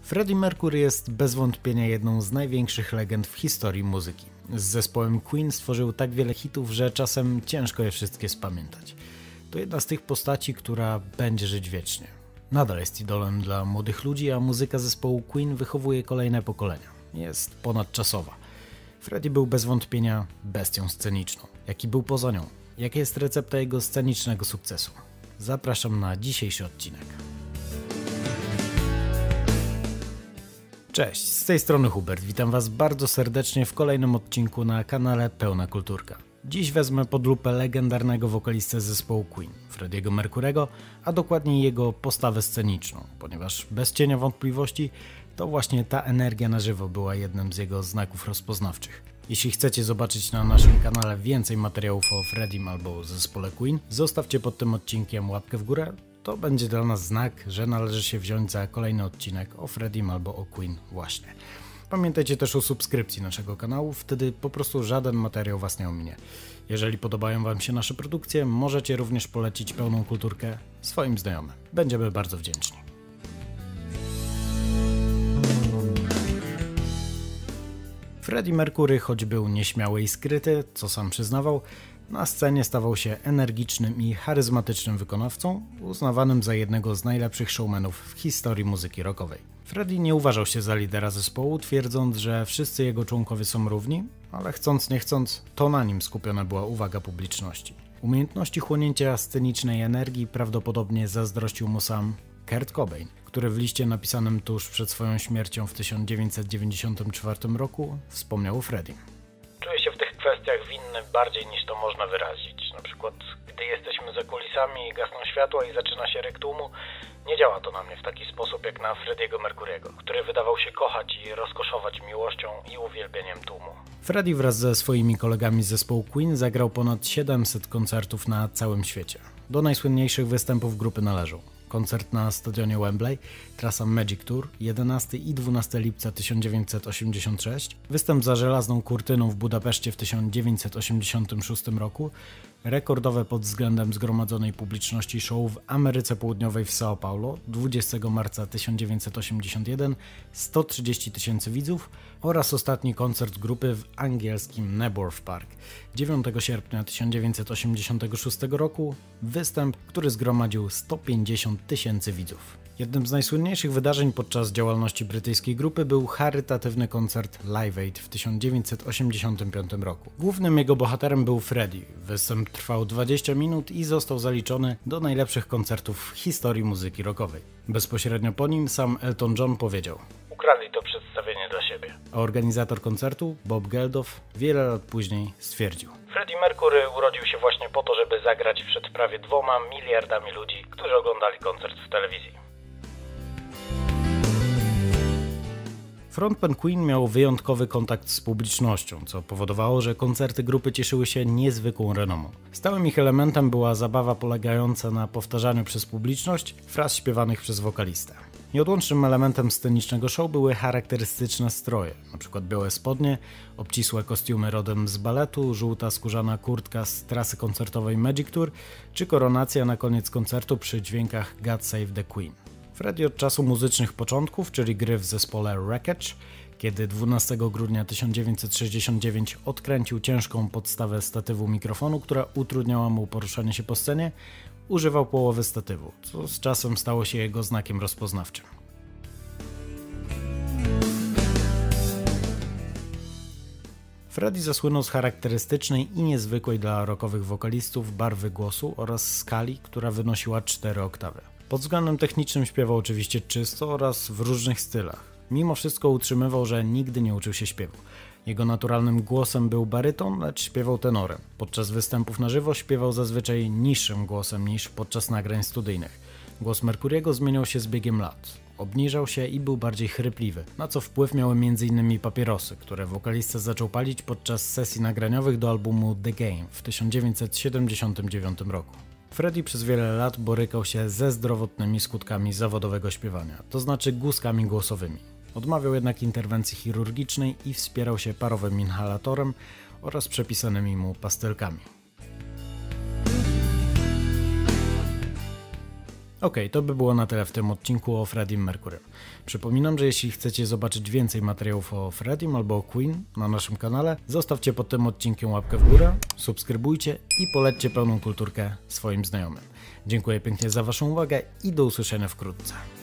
Freddie Mercury jest bez wątpienia jedną z największych legend w historii muzyki. Z zespołem Queen stworzył tak wiele hitów, że czasem ciężko je wszystkie spamiętać. To jedna z tych postaci, która będzie żyć wiecznie. Nadal jest idolem dla młodych ludzi, a muzyka zespołu Queen wychowuje kolejne pokolenia. Jest ponadczasowa. Freddie był bez wątpienia bestią sceniczną. Jaki był poza nią? Jaka jest recepta jego scenicznego sukcesu? Zapraszam na dzisiejszy odcinek. Cześć, z tej strony Hubert. Witam Was bardzo serdecznie w kolejnym odcinku na kanale Pełna Kulturka. Dziś wezmę pod lupę legendarnego wokalistę zespołu Queen, Freddie'ego Mercurego, a dokładniej jego postawę sceniczną, ponieważ bez cienia wątpliwości to właśnie ta energia na żywo była jednym z jego znaków rozpoznawczych. Jeśli chcecie zobaczyć na naszym kanale więcej materiałów o Freddiem albo zespole Queen, zostawcie pod tym odcinkiem łapkę w górę. To będzie dla nas znak, że należy się wziąć za kolejny odcinek o Freddiem albo o Queen właśnie. Pamiętajcie też o subskrypcji naszego kanału, wtedy po prostu żaden materiał Was nie ominie. Jeżeli podobają Wam się nasze produkcje, możecie również polecić Pełną Kulturkę swoim znajomym. Będziemy bardzo wdzięczni. Freddie Mercury, choć był nieśmiały i skryty, co sam przyznawał, na scenie stawał się energicznym i charyzmatycznym wykonawcą, uznawanym za jednego z najlepszych showmenów w historii muzyki rockowej. Freddie nie uważał się za lidera zespołu, twierdząc, że wszyscy jego członkowie są równi, ale chcąc nie chcąc, to na nim skupiona była uwaga publiczności. Umiejętności chłonięcia scenicznej energii prawdopodobnie zazdrościł mu sam Kurt Cobain, który w liście napisanym tuż przed swoją śmiercią w 1994 roku wspomniał o Freddie. Czuję się w tych kwestiach winny bardziej niż to można wyrazić. Na przykład, gdy jesteśmy za kulisami i gasną światła i zaczyna się ryk tłumu, nie działa to na mnie w taki sposób jak na Freddie'ego Mercury'ego, który wydawał się kochać i rozkoszować miłością i uwielbieniem tłumu. Freddie wraz ze swoimi kolegami z zespołu Queen zagrał ponad 700 koncertów na całym świecie. Do najsłynniejszych występów grupy należą koncert na stadionie Wembley, trasa Magic Tour, 11 i 12 lipca 1986, występ za żelazną kurtyną w Budapeszcie w 1986 roku, rekordowe pod względem zgromadzonej publiczności show w Ameryce Południowej w São Paulo 20 marca 1981, 130 000 widzów oraz ostatni koncert grupy w angielskim Nebworth Park 9 sierpnia 1986 roku, występ, który zgromadził 150 000 widzów. Jednym z najsłynniejszych wydarzeń podczas działalności brytyjskiej grupy był charytatywny koncert Live Aid w 1985 roku. Głównym jego bohaterem był Freddie. Występ trwał 20 minut i został zaliczony do najlepszych koncertów w historii muzyki rockowej. Bezpośrednio po nim sam Elton John powiedział: ukradli to przedstawienie dla siebie. A organizator koncertu, Bob Geldof, wiele lat później stwierdził: Freddie Mercury urodził się właśnie po to, żeby zagrać przed prawie 2 miliardami ludzi, którzy oglądali koncert w telewizji. Frontman Queen miał wyjątkowy kontakt z publicznością, co powodowało, że koncerty grupy cieszyły się niezwykłą renomą. Stałym ich elementem była zabawa polegająca na powtarzaniu przez publiczność fraz śpiewanych przez wokalistę. Nieodłącznym elementem scenicznego show były charakterystyczne stroje, np. białe spodnie, obcisłe kostiumy rodem z baletu, żółta skórzana kurtka z trasy koncertowej Magic Tour, czy koronacja na koniec koncertu przy dźwiękach God Save the Queen. Freddie od czasu muzycznych początków, czyli gry w zespole Wreckage, kiedy 12 grudnia 1969 odkręcił ciężką podstawę statywu mikrofonu, która utrudniała mu poruszanie się po scenie, używał połowy statywu, co z czasem stało się jego znakiem rozpoznawczym. Freddie zasłynął z charakterystycznej i niezwykłej dla rockowych wokalistów barwy głosu oraz skali, która wynosiła 4 oktawy. Pod względem technicznym śpiewał oczywiście czysto oraz w różnych stylach. Mimo wszystko utrzymywał, że nigdy nie uczył się śpiewu. Jego naturalnym głosem był baryton, lecz śpiewał tenorem. Podczas występów na żywo śpiewał zazwyczaj niższym głosem niż podczas nagrań studyjnych. Głos Mercury'ego zmieniał się z biegiem lat. Obniżał się i był bardziej chrypliwy, na co wpływ miały m.in. papierosy, które wokalista zaczął palić podczas sesji nagraniowych do albumu The Game w 1979 roku. Freddie przez wiele lat borykał się ze zdrowotnymi skutkami zawodowego śpiewania, to znaczy guzkami głosowymi. Odmawiał jednak interwencji chirurgicznej i wspierał się parowym inhalatorem oraz przepisanymi mu pastelkami. Okej, to by było na tyle w tym odcinku o Freddie Mercurym. Przypominam, że jeśli chcecie zobaczyć więcej materiałów o Freddie albo o Queen na naszym kanale, zostawcie pod tym odcinkiem łapkę w górę, subskrybujcie i polećcie pełną kulturkę swoim znajomym. Dziękuję pięknie za Waszą uwagę i do usłyszenia wkrótce.